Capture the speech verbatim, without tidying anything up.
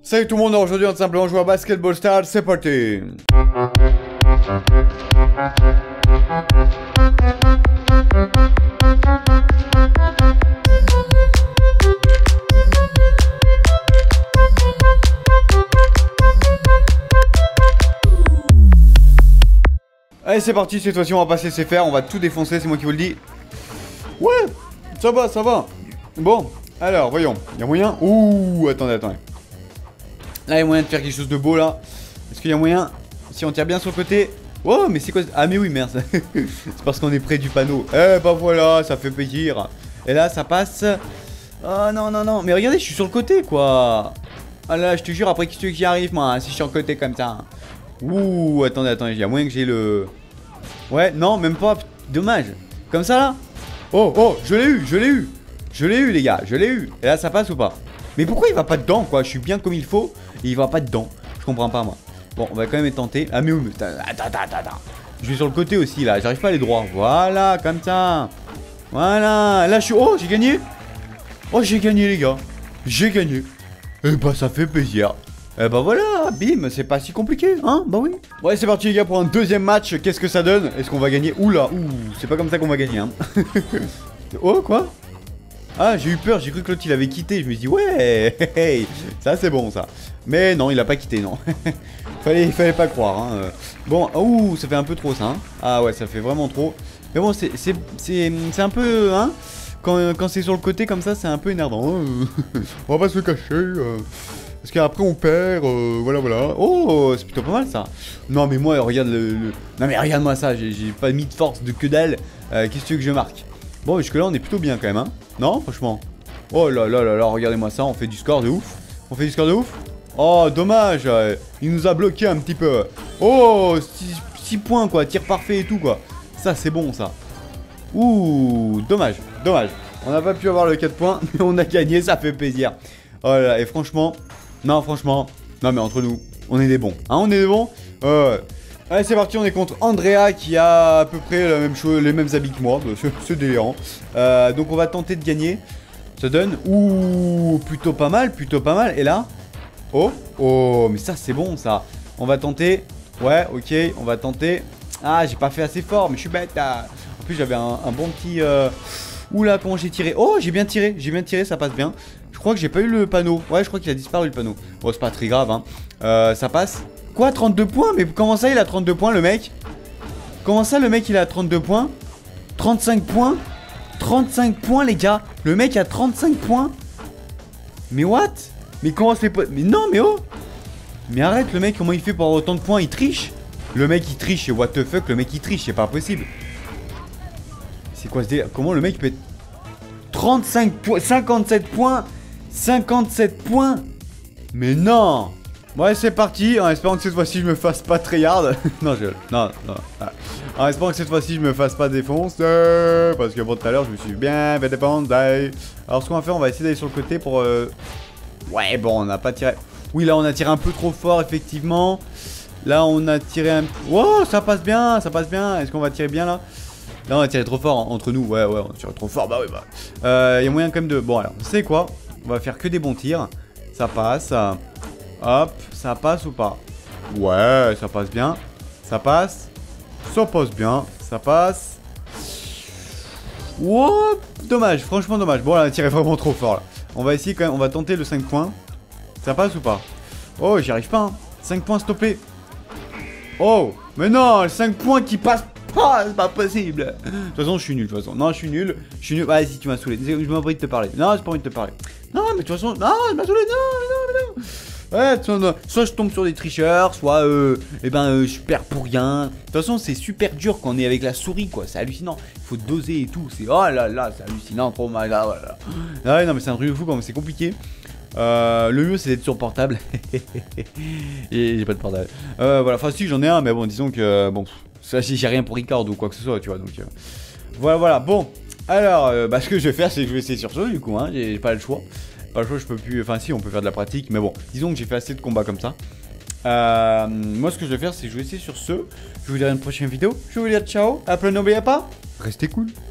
Salut tout le monde, aujourd'hui on va simplement jouer à Basketball Stars, c'est parti. Allez c'est parti, cette fois-ci on va pas se laisser faire, on va tout défoncer, c'est moi qui vous le dis. Ouais, ça va, ça va. Bon, alors voyons, il y a moyen. Ouh, attendez, attendez. Là, il y a moyen de faire quelque chose de beau là. Est-ce qu'il y a moyen? Si on tire bien sur le côté. Oh, mais c'est quoi? Ah, mais oui, merde. C'est parce qu'on est près du panneau. Eh bah voilà, ça fait plaisir. Et là, ça passe. Oh non, non, non. Mais regardez, je suis sur le côté quoi. Ah là, je te jure, après, qu'est-ce qui arrive moi, si je suis sur le côté comme ça? Ouh, attendez, attendez. Il y a moyen que j'ai le. Ouais, non, même pas. Dommage. Comme ça là. Oh, oh, je l'ai eu, je l'ai eu. Je l'ai eu, les gars, je l'ai eu. Et là, ça passe ou pas? Mais pourquoi il va pas dedans, quoi? Je suis bien comme il faut et il va pas dedans. Je comprends pas, moi. Bon, on va quand même être tenté. Ah, mais où? Attends, attends, attends, attends. Je vais sur le côté aussi, là. J'arrive pas à aller droit. Voilà, comme ça. Voilà. Là, je suis. Oh, j'ai gagné. Oh, j'ai gagné, les gars. J'ai gagné. Et bah, ça fait plaisir. Et bah, voilà. Bim, c'est pas si compliqué, hein? Bah, oui. Ouais, c'est parti, les gars, pour un deuxième match. Qu'est-ce que ça donne? Est-ce qu'on va gagner? Oula, ouh, c'est pas comme ça qu'on va gagner, hein. Oh, quoi? Ah, j'ai eu peur, j'ai cru que l'autre il avait quitté. Je me suis dit, ouais, hey, ça c'est bon ça. Mais non, il a pas quitté, non. fallait, il fallait pas croire. Hein. Bon, ouh, ça fait un peu trop ça. Hein. Ah ouais, ça fait vraiment trop. Mais bon, c'est un peu. Hein, quand quand c'est sur le côté comme ça, c'est un peu énervant. Hein. On va pas se cacher. Euh, parce qu'après on perd. Euh, voilà, voilà. Oh, c'est plutôt pas mal ça. Non, mais moi, regarde le. le... Non, mais regarde-moi ça, j'ai pas mis de force de que dalle. Euh, Qu'est-ce que tu veux que je marque? Bon, jusque-là, on est plutôt bien quand même, hein. Non, franchement. Oh là là là là, regardez-moi ça, on fait du score de ouf. On fait du score de ouf. Oh, dommage. Euh, il nous a bloqué un petit peu. Oh, six points, quoi. Tir parfait et tout, quoi. Ça, c'est bon, ça. Ouh, dommage. Dommage. On n'a pas pu avoir le quatre points, mais on a gagné, ça fait plaisir. Oh là là, et franchement... Non, franchement... Non, mais entre nous, on est des bons. Hein, on est des bons. Euh... Allez c'est parti, on est contre Andrea qui a à peu près la même chose, les mêmes habits que moi, c'est délirant. Euh, donc on va tenter de gagner. Ça donne, ouh, plutôt pas mal, plutôt pas mal. Et là, oh, oh, mais ça c'est bon ça. On va tenter, ouais, ok, on va tenter. Ah, j'ai pas fait assez fort, mais je suis bête. Ah. En plus j'avais un, un bon petit... Euh... Ouh là, comment j'ai tiré? Oh, j'ai bien tiré, j'ai bien tiré, ça passe bien. Je crois que j'ai pas eu le panneau. Ouais, je crois qu'il a disparu le panneau. Bon, c'est pas très grave, hein. Euh, ça passe. Quoi, trente-deux points? Mais comment ça il a trente-deux points le mec? Comment ça le mec il a trente-deux points? trente-cinq points? trente-cinq points les gars? Le mec a trente-cinq points? Mais what? Mais comment c'est pas... Mais non mais oh! Mais arrête le mec, comment il fait pour avoir autant de points? Il triche? Le mec il triche et what the fuck, le mec il triche, c'est pas possible. C'est quoi ce délire? Comment le mec peut être... trente-cinq points, cinquante-sept points? cinquante-sept points? Mais non! Ouais, c'est parti, en espérant que cette fois-ci je me fasse pas tryhard. non, je. Non, non. Ah. En espérant que cette fois-ci je me fasse pas défoncer. Parce que bon, tout à l'heure je me suis bien fait défoncer. Alors, ce qu'on va faire, on va essayer d'aller sur le côté pour. Euh... Ouais, bon, on n'a pas tiré. Oui, là on a tiré un peu trop fort, effectivement. Là on a tiré un. Oh, ça passe bien, ça passe bien. Est-ce qu'on va tirer bien là? Là on a tiré trop fort hein, entre nous. Ouais, ouais, on a tiré trop fort. Bah oui, bah. Il euh, y a moyen quand même de. Bon, alors, vous savez quoi? On va faire que des bons tirs. Ça passe. Hop, ça passe ou pas? Ouais, ça passe bien. Ça passe. Ça passe bien. Ça passe. Wow, dommage, franchement dommage. Bon, là, on a tiré vraiment trop fort là. On va essayer quand même, on va tenter le cinq points. Ça passe ou pas? Oh, j'y arrive pas. Hein. cinq points stoppés. Oh, mais non, cinq points qui passent pas, c'est pas possible. De toute façon, je suis nul. De toute façon, non, je suis nul. Je suis nul. Vas-y, tu m'as saoulé. Je m'ai envie de te parler. Non, j'ai pas envie de te parler. Non, mais de toute façon, non, je m'as saoulé. Non, mais non, mais non. Ouais, soit, soit je tombe sur des tricheurs, soit euh, eh ben, euh, je perds pour rien. De toute façon, c'est super dur quand on est avec la souris, quoi. C'est hallucinant. Il faut doser et tout. C'est oh là là, c'est hallucinant, trop mal. Ah, voilà. Ah ouais, non, mais c'est un truc de fou quand c'est compliqué. Euh, le mieux, c'est d'être sur portable. Et j'ai pas de portable. Euh, voilà, enfin, si, j'en ai un, mais bon, disons que bon, ça, j'ai rien pour Ricard ou quoi que ce soit, tu vois. Donc, euh, voilà, voilà. Bon, alors, euh, bah, ce que je vais faire, c'est que je vais essayer sur ce, du coup, hein. J'ai pas le choix. Pas le choix, je peux plus. Enfin, si, on peut faire de la pratique, mais bon, disons que j'ai fait assez de combats comme ça. Euh, moi, ce que je vais faire, c'est que je vais essayer sur ce. Je vous dirai une prochaine vidéo. Je vous dis ciao. Après, n'oubliez pas, restez cool.